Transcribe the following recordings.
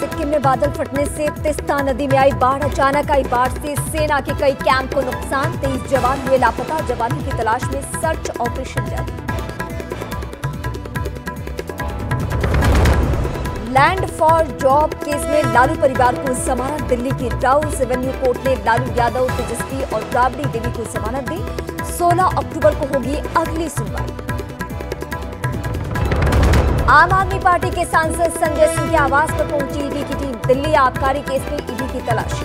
सिक्किम में बादल फटने से तिस्ता नदी में आई बाढ़। अचानक आई बाढ़ से सेना के कई कैंप को नुकसान। 23 जवान हुए लापता। जवानों की तलाश में सर्च ऑपरेशन जारी। लैंड फॉर जॉब केस में लालू परिवार को जमानत। दिल्ली की राउस एवेन्यू कोर्ट ने लालू यादव, तेजस्वी और राबड़ी देवी को जमानत दी। 16 अक्टूबर को होगी अगली सुनवाई। आम आदमी पार्टी के सांसद संजय सिंह के आवास पर पहुंची ईडी की टीम। दिल्ली आबकारी केस में ईडी की तलाशी।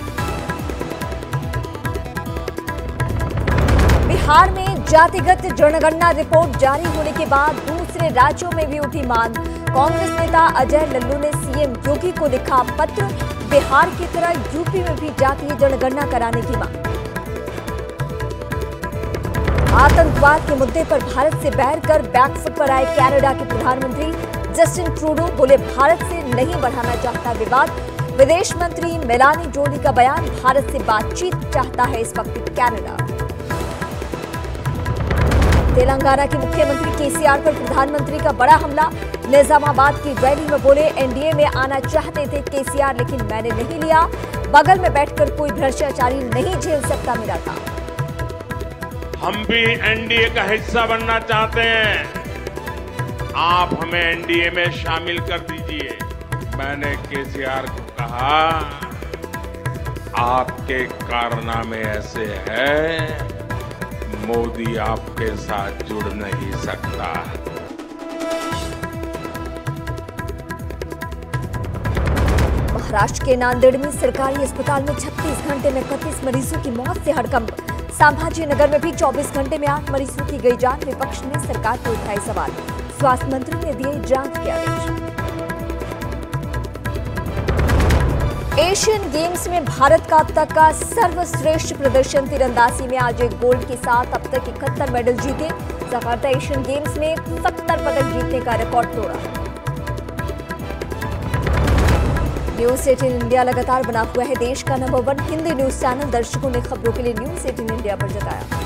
बिहार में जातिगत जनगणना रिपोर्ट जारी होने के बाद दूसरे राज्यों में भी उठी मांग। कांग्रेस नेता अजय लल्लू ने सीएम योगी को लिखा पत्र। बिहार की तरह यूपी में भी जातीय जनगणना कराने की मांग। आतंकवाद के मुद्दे पर भारत से बैर कर बैकफुट पर आए कनाडा के प्रधानमंत्री जस्टिन ट्रूडो। बोले भारत से नहीं बढ़ाना चाहता विवाद। विदेश मंत्री मेलानी जोली का बयान, भारत से बातचीत चाहता है इस वक्त कनाडा। तेलंगाना के मुख्यमंत्री केसीआर पर प्रधानमंत्री का बड़ा हमला। निजामाबाद की रैली में बोले एनडीए में आना चाहते थे केसीआर, लेकिन मैंने नहीं लिया। बगल में बैठकर कोई भ्रष्टाचारी नहीं झेल सकता मेरा काम। हम भी एनडीए का हिस्सा बनना चाहते हैं, आप हमें एनडीए में शामिल कर दीजिए। मैंने केसीआर को कहा, आपके कारनामे ऐसे हैं, मोदी आपके साथ जुड़ नहीं सकता। महाराष्ट्र के नांदेड़ में सरकारी अस्पताल में 36 घंटे में 31 मरीजों की मौत से हड़कंप। संभाजीनगर में भी 24 घंटे में 8 मरीजों की गई जान। विपक्ष ने सरकार पर उठाए सवाल। स्वास्थ्य मंत्री ने दिए जांच के आदेश। एशियन गेम्स में भारत का अब तक का सर्वश्रेष्ठ प्रदर्शन। तीरंदाजी में आज एक गोल्ड के साथ अब तक 71 मेडल जीते। जकार्ता एशियन गेम्स में 70 पदक जीतने का रिकॉर्ड तोड़ा। न्यूज 18 इंडिया लगातार बना हुआ है देश का नंबर 1 हिंदी न्यूज चैनल। दर्शकों ने खबरों के लिए न्यूज 18 इंडिया पर जताया।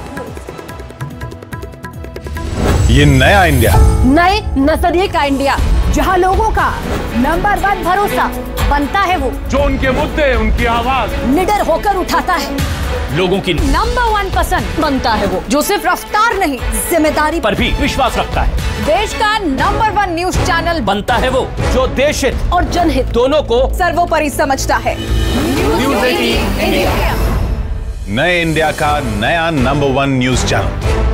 ये नया इंडिया, नए नजरिए का इंडिया, जहां लोगों का नंबर 1 भरोसा बनता है वो, जो उनके मुद्दे, उनकी आवाज निडर होकर उठाता है, लोगों की नंबर 1 पसंद बनता है वो, जो सिर्फ रफ्तार नहीं जिम्मेदारी पर भी विश्वास रखता है। देश का नंबर 1 न्यूज चैनल बनता है वो, जो देश हित और जनहित दोनों को सर्वोपरि समझता है। न्यूज 18 इंडिया, नए इंडिया का नया नंबर 1 न्यूज चैनल।